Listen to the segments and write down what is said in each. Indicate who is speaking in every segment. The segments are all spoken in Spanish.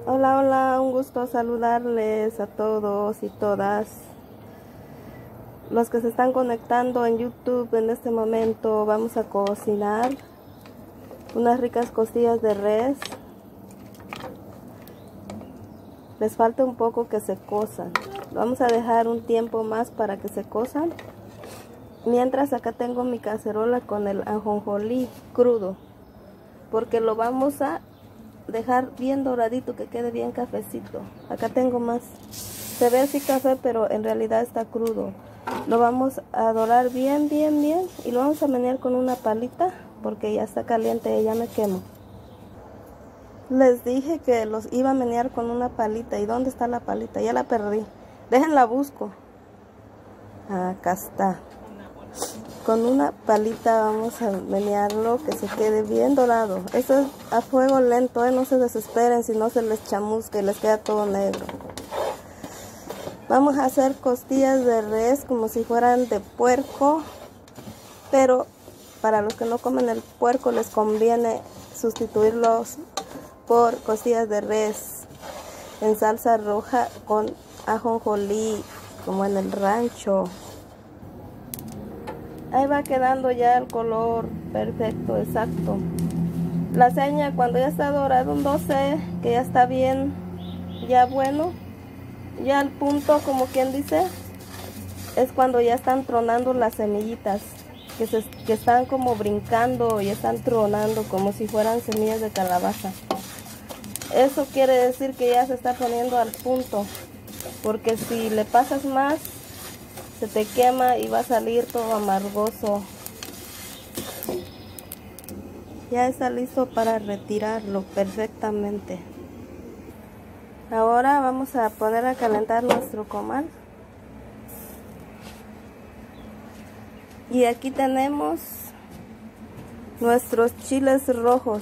Speaker 1: Hola, hola, un gusto saludarles a todos y todas los que se están conectando en YouTube. En este momento vamos a cocinar unas ricas costillas de res. Les falta un poco que se cosan. Vamos a dejar un tiempo más para que se cosan. Mientras acá tengo mi cacerola con el ajonjolí crudo, porque lo vamos a dejar bien doradito, que quede bien cafecito. Acá tengo más. Se ve así café, pero en realidad está crudo. Lo vamos a dorar bien y lo vamos a menear con una palita porque ya está caliente y ya me quemo. Les dije que los iba a menear con una palita. ¿Y dónde está la palita? Ya la perdí. Déjenla busco. Acá está. Con una palita vamos a menearlo que se quede bien dorado. Esto es a fuego lento, no se desesperen si no se les chamusca y les queda todo negro. Vamos a hacer costillas de res como si fueran de puerco, pero para los que no comen el puerco les conviene sustituirlos por costillas de res en salsa roja con ajonjolí, como en el rancho. Ahí va quedando ya el color perfecto, exacto. La seña cuando ya está dorado, un 12, que ya está bien, ya bueno, ya al punto, como quien dice, es cuando ya están tronando las semillitas, que están como brincando y están tronando como si fueran semillas de calabaza. Eso quiere decir que ya se está poniendo al punto, porque si le pasas más, se te quema y va a salir todo amargoso. Ya está listo para retirarlo perfectamente. Ahora vamos a poner a calentar nuestro comal. Y aquí tenemos nuestros chiles rojos,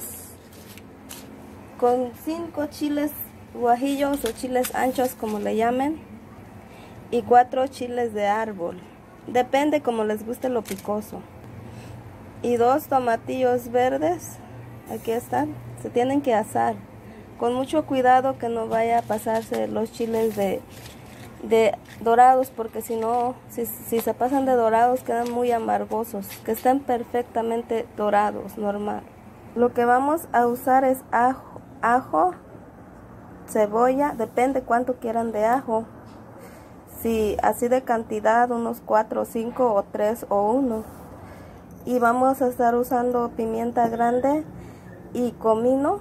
Speaker 1: con 5 chiles guajillos o chiles anchos como le llamen, y 4 chiles de árbol, depende como les guste lo picoso, y 2 tomatillos verdes. Aquí están, se tienen que asar con mucho cuidado que no vaya a pasarse los chiles de dorados, porque si no, si se pasan de dorados quedan muy amargosos. Que estén perfectamente dorados, normal. Lo que vamos a usar es ajo, cebolla, depende cuánto quieran de ajo. Si así de cantidad, unos 4, 5 o 3 o 1. Y vamos a estar usando pimienta grande y comino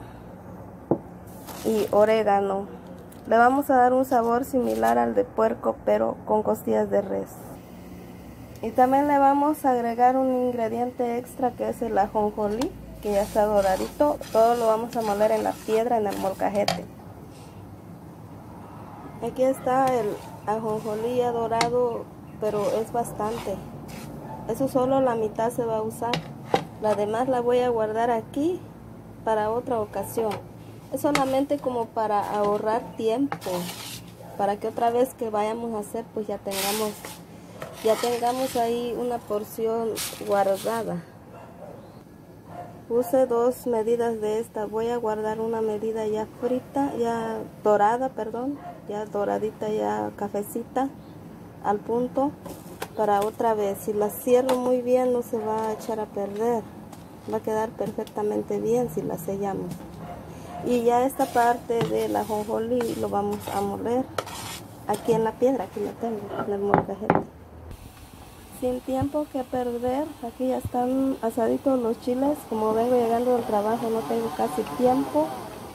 Speaker 1: y orégano. Le vamos a dar un sabor similar al de puerco, pero con costillas de res. Y también le vamos a agregar un ingrediente extra, que es el ajonjolí, que ya está doradito. Todo lo vamos a moler en la piedra, en el molcajete. Aquí está el ajonjolí ya dorado, pero es bastante. Eso solo la mitad se va a usar. La demás la voy a guardar aquí para otra ocasión. Es solamente como para ahorrar tiempo, para que otra vez que vayamos a hacer, pues ya tengamos ahí una porción guardada. Puse 2 medidas de esta. Voy a guardar una medida ya frita, ya dorada, perdón, ya doradita, ya cafecita, al punto, para otra vez. Si la cierro muy bien no se va a echar a perder, va a quedar perfectamente bien si la sellamos. Y ya esta parte del ajonjolí lo vamos a moler aquí en la piedra, aquí la tengo, en el molcajete. Sin tiempo que perder, aquí ya están asaditos los chiles. Como vengo llegando del trabajo, no tengo casi tiempo.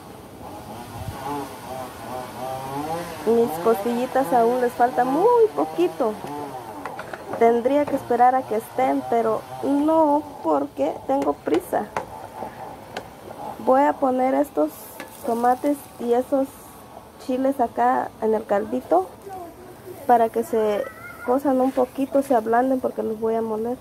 Speaker 1: Mis costillitas aún les falta muy poquito. Tendría que esperar a que estén, pero no, porque tengo prisa. Voy a poner estos tomates y esos chiles acá en el caldito para que se cosan un poquito, se ablanden, porque los voy a moler.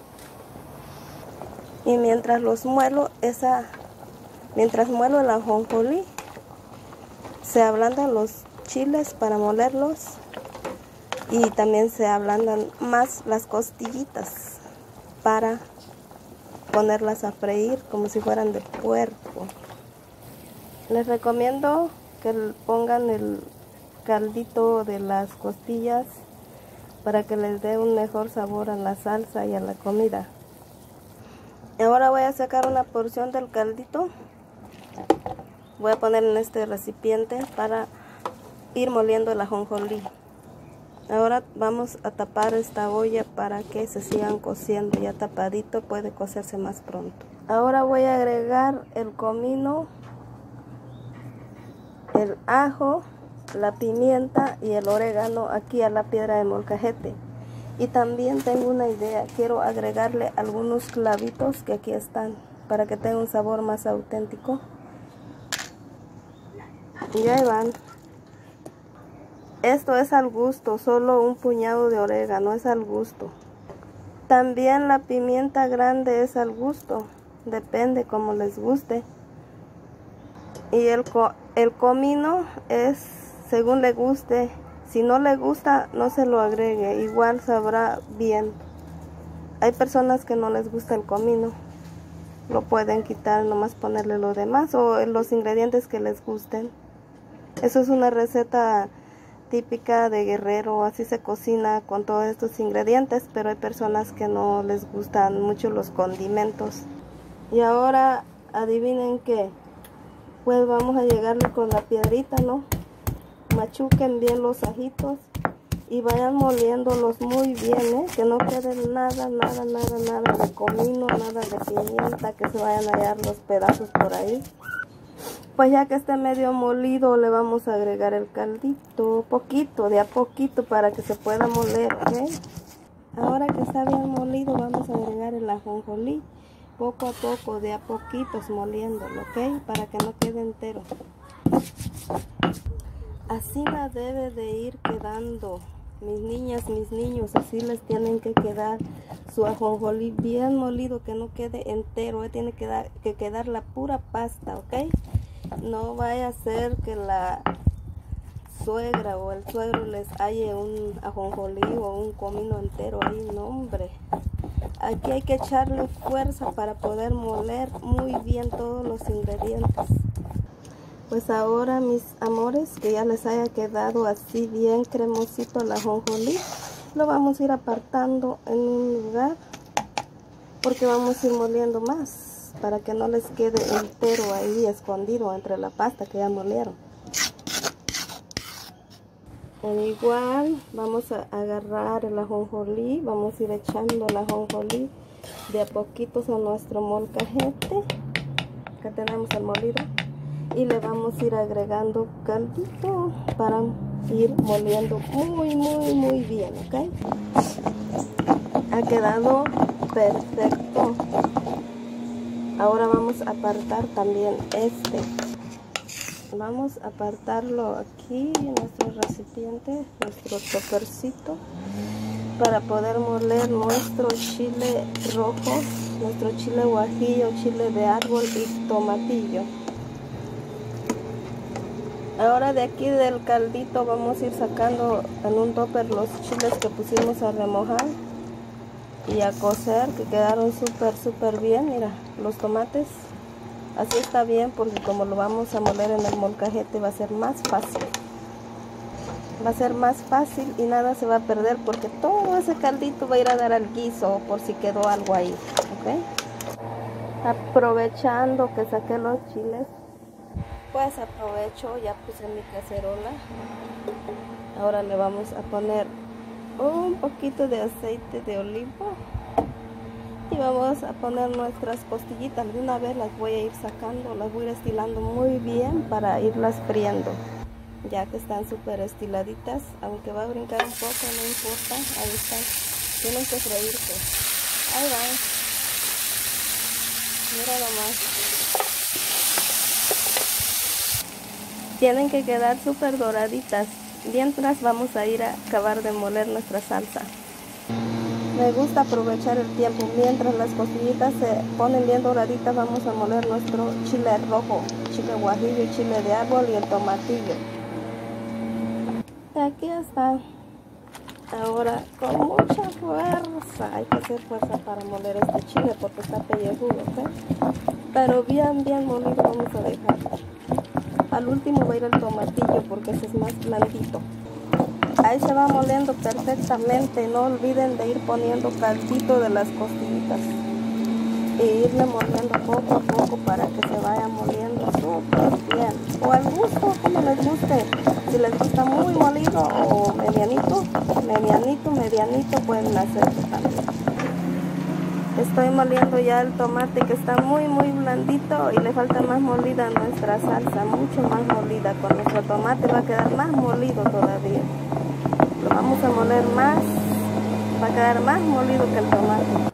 Speaker 1: Y mientras los muelo, mientras muelo el ajonjolí, se ablandan los chiles para molerlos, y también se ablandan más las costillitas para ponerlas a freír como si fueran de puerco. Les recomiendo que pongan el caldito de las costillas para que les dé un mejor sabor a la salsa y a la comida. Ahora voy a sacar una porción del caldito. Voy a poner en este recipiente para ir moliendo el ajonjolí. Ahora vamos a tapar esta olla para que se sigan cociendo. Ya tapadito puede cocerse más pronto. Ahora voy a agregar el comino, el ajo, la pimienta y el orégano aquí a la piedra de molcajete. Y también tengo una idea, quiero agregarle algunos clavitos que aquí están para que tenga un sabor más auténtico. Y ahí van. Esto es al gusto, solo un puñado de orégano es al gusto. También la pimienta grande es al gusto, depende como les guste. Y el comino es según le guste. Si no le gusta, no se lo agregue, igual sabrá bien. Hay personas que no les gusta el comino, lo pueden quitar, nomás ponerle lo demás o los ingredientes que les gusten. Eso es una receta típica de Guerrero, así se cocina con todos estos ingredientes, pero hay personas que no les gustan mucho los condimentos. Y ahora, adivinen qué, pues vamos a llegarle con la piedrita, ¿no? Machuquen bien los ajitos y vayan moliéndolos muy bien, que no quede nada de comino, nada de pimienta, que se vayan a hallar los pedazos por ahí. Pues ya que esté medio molido, le vamos a agregar el caldito, poquito, de a poquito, para que se pueda moler, ¿ok? Ahora que está bien molido, vamos a agregar el ajonjolí, poco a poco, de a poquitos moliéndolo, ¿ok? Para que no quede entero. Así la debe de ir quedando, mis niñas, mis niños, así les tienen que quedar su ajonjolí bien molido, que no quede entero, tiene que quedar la pura pasta, ¿ok? No vaya a ser que la suegra o el suegro les halle un ajonjolí o un comino entero ahí, no hombre. Aquí hay que echarle fuerza para poder moler muy bien todos los ingredientes. Pues ahora, mis amores, que ya les haya quedado así bien cremosito el ajonjolí, lo vamos a ir apartando en un lugar porque vamos a ir moliendo más para que no les quede entero ahí escondido entre la pasta que ya molieron. Igual vamos a agarrar el ajonjolí, vamos a ir echando el ajonjolí de a poquitos a nuestro molcajete que tenemos el molido. Y le vamos a ir agregando caldito para ir moliendo muy bien, ¿ok? Ha quedado perfecto. Ahora vamos a apartar también este. Vamos a apartarlo aquí en nuestro recipiente, nuestro topercito, para poder moler nuestro chile rojo, nuestro chile guajillo, chile de árbol y tomatillo. Ahora de aquí del caldito vamos a ir sacando en un topper los chiles que pusimos a remojar y a cocer, que quedaron súper bien. Mira, los tomates, así está bien porque como lo vamos a moler en el molcajete va a ser más fácil. Va a ser más fácil y nada se va a perder porque todo ese caldito va a ir a dar al guiso por si quedó algo ahí, ¿ok? Aprovechando que saqué los chiles, pues aprovecho, ya puse mi cacerola. Ahora le vamos a poner un poquito de aceite de oliva y vamos a poner nuestras costillitas. De una vez las voy a ir sacando, las voy a ir estilando muy bien para irlas friendo. Ya que están súper estiladitas, aunque va a brincar un poco, no importa, ahí están, tienen que freírse. Ahí van, mira nomás. Tienen que quedar súper doraditas. Mientras vamos a ir a acabar de moler nuestra salsa. Me gusta aprovechar el tiempo. Mientras las costillitas se ponen bien doraditas, vamos a moler nuestro chile rojo, chile guajillo, chile de árbol y el tomatillo. Aquí está. Ahora con mucha fuerza, hay que hacer fuerza para moler este chile porque está pellejudo, ¿ok? Pero bien molido vamos a dejar. Al último va a ir el tomatillo porque ese es más blandito. Ahí se va moliendo perfectamente. No olviden de ir poniendo caldito de las costillitas e irle moliendo poco a poco para que se vaya moliendo súper bien, o al gusto, como les guste. Si les gusta muy molido o medianito, pueden hacerlo también. Estoy moliendo ya el tomate que está muy blandito y le falta más molida a nuestra salsa, mucho más molida. Con nuestro tomate va a quedar más molido todavía. Lo vamos a moler más, va a quedar más molido que el tomate.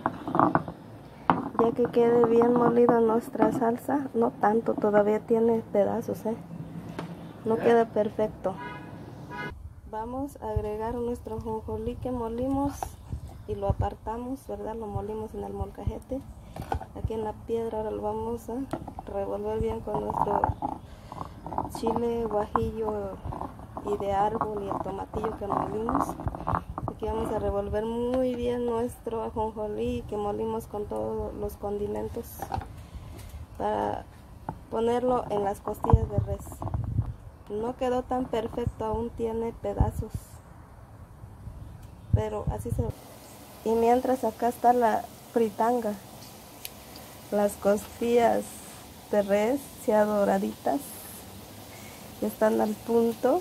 Speaker 1: Ya que quede bien molida nuestra salsa, no tanto, todavía tiene pedazos, no queda perfecto. Vamos a agregar nuestro ajonjolí que molimos y lo apartamos, ¿verdad? Lo molimos en el molcajete. Aquí en la piedra ahora lo vamos a revolver bien con nuestro chile guajillo y de árbol y el tomatillo que molimos. Aquí vamos a revolver muy bien nuestro ajonjolí que molimos con todos los condimentos para ponerlo en las costillas de res. No quedó tan perfecto, aún tiene pedazos, pero así se ve. Y mientras acá está la fritanga, las costillas de res ya doraditas, ya están al punto.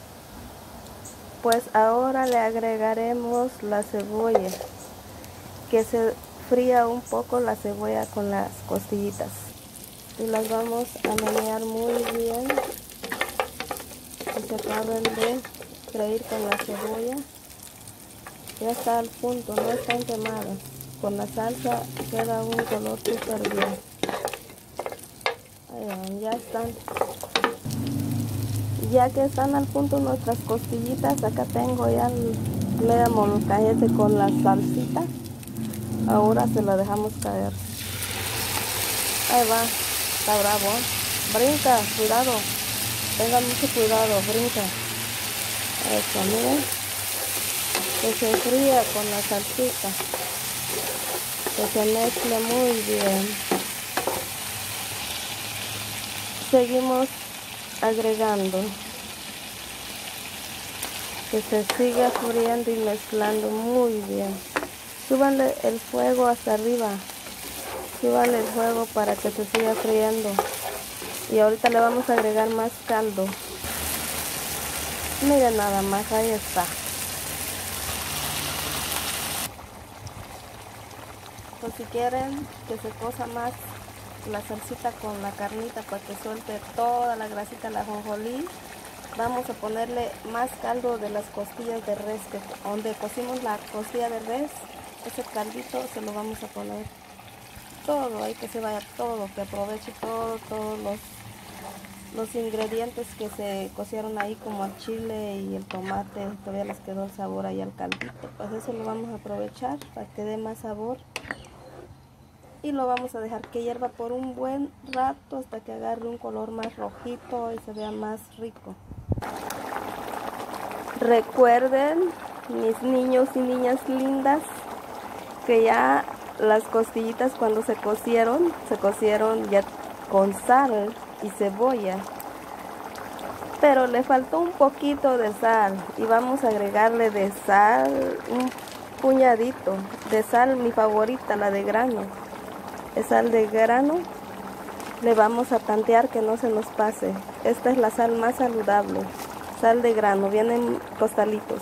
Speaker 1: Pues ahora le agregaremos la cebolla, que se fría un poco la cebolla con las costillitas. Y las vamos a menear muy bien, que se acaben de freír con la cebolla. Ya está al punto, no están quemadas. Con la salsa queda un color súper bien. Ahí van, ya están. Ya que están al punto nuestras costillitas, acá tengo ya el medio molcajete con la salsita. Ahora se la dejamos caer. Ahí va, está bravo. Brinca, cuidado. Tengan mucho cuidado, brinca. Eso, miren. Que se fría con la salsita. Que se mezcle muy bien. Seguimos agregando, que se siga friendo y mezclando muy bien. Súbanle el fuego hasta arriba, súbanle el fuego para que se siga friendo. Y ahorita le vamos a agregar más caldo. Miren nada más, ahí está. Pues si quieren que se cosa más la salsita con la carnita para que suelte toda la grasita, la ajonjolí, vamos a ponerle más caldo de las costillas de res, que donde cocimos la costilla de res, ese caldito se lo vamos a poner todo, ahí que se vaya todo, que aproveche todos los ingredientes que se cocieron ahí, como el chile y el tomate, todavía les quedó el sabor ahí al caldito, pues eso lo vamos a aprovechar para que dé más sabor. Y lo vamos a dejar que hierva por un buen rato hasta que agarre un color más rojito y se vea más rico. Recuerden, mis niños y niñas lindas, que ya las costillitas cuando se cocieron ya con sal y cebolla. Pero le faltó un poquito de sal y vamos a agregarle de sal un puñadito. De sal mi favorita, la de grano. Sal de grano, le vamos a tantear que no se nos pase. Esta es la sal más saludable, sal de grano, vienen costalitos.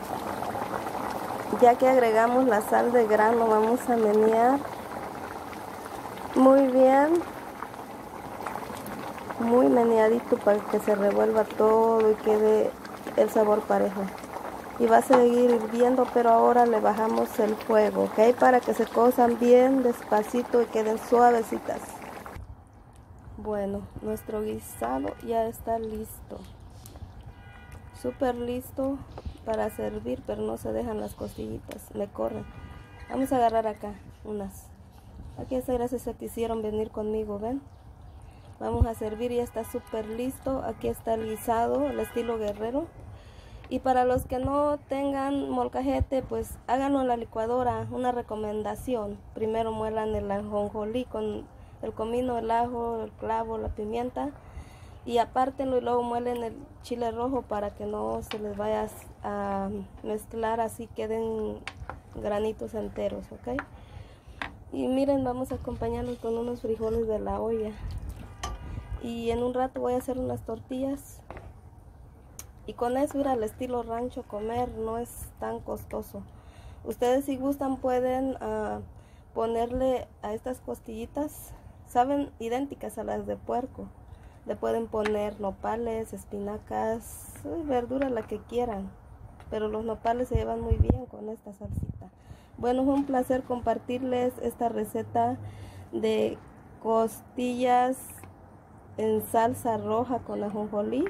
Speaker 1: Ya que agregamos la sal de grano, vamos a menear muy bien, muy meneadito para que se revuelva todo y quede el sabor parejo. Y va a seguir hirviendo, pero ahora le bajamos el fuego, ¿ok? Para que se cosan bien despacito y queden suavecitas. Bueno, nuestro guisado ya está listo. Súper listo para servir, pero no se dejan las costillitas, le corren. Vamos a agarrar acá unas. Aquí está, gracias a que quisieron venir conmigo, ¿ven? Vamos a servir, ya está súper listo. Aquí está el guisado, el estilo guerrero. Y para los que no tengan molcajete, pues háganlo en la licuadora. Una recomendación: primero muelan el ajonjolí con el comino, el ajo, el clavo, la pimienta, y apártenlo y luego muelen el chile rojo para que no se les vaya a mezclar, así queden granitos enteros, ¿ok? Y miren, vamos a acompañarlos con unos frijoles de la olla. Y en un rato voy a hacer unas tortillas. Y con eso ir al estilo rancho comer, no es tan costoso. Ustedes si gustan pueden ponerle a estas costillitas, saben, idénticas a las de puerco. Le pueden poner nopales, espinacas, verdura la que quieran. Pero los nopales se llevan muy bien con esta salsita. Bueno, fue un placer compartirles esta receta de costillas en salsa roja con ajonjolí.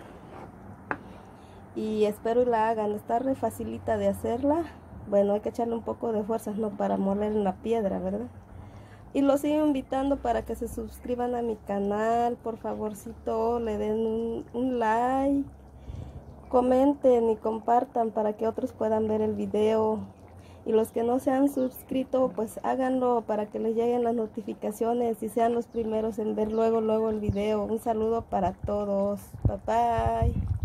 Speaker 1: Y espero la hagan, está re facilita de hacerla. Bueno, hay que echarle un poco de fuerzas, no para moler en la piedra, ¿verdad? Y los sigo invitando para que se suscriban a mi canal, por favorcito, le den un like, comenten y compartan para que otros puedan ver el video. Y los que no se han suscrito, pues háganlo para que les lleguen las notificaciones y sean los primeros en ver luego el video. Un saludo para todos. Bye bye.